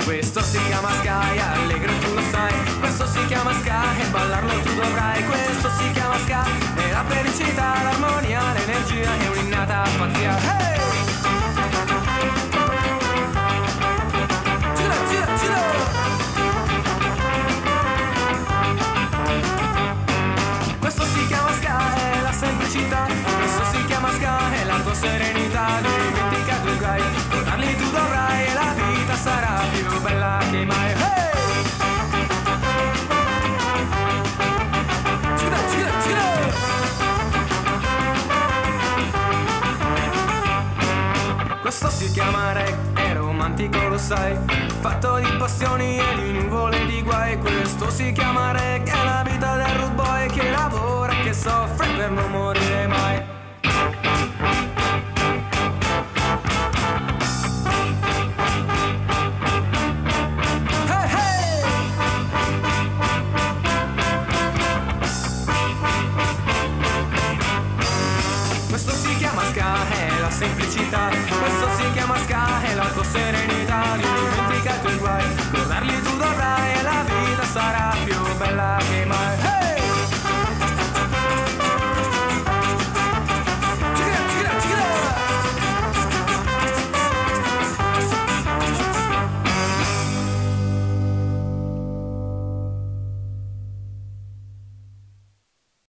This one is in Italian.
Questo si chiama Sky, allegro e tu lo sai. Questo si chiama Sky e ballarlo tu dovrai. Questo si chiama Sky, è la felicità, l'armonia, l'energia e un'innata pazzia. Hey! Questo si chiama Sky, è la semplicità. Questo si chiama Sky, è la tua serenità. Dimentica i guai, tornarli tu dovrai e la vita sarà più bella che mai. Hey! Questo si chiama reg, è romantico lo sai, fatto di passioni e di nuvole di guai. Questo si chiama reg, è la vita del rude boy che lavora e che soffre per non morire mai. Hey, hey! Questo si chiama ska, è la semplicità. Questo si chiama ska, è la tua serenità. Dimentica i tuoi guai, guardarli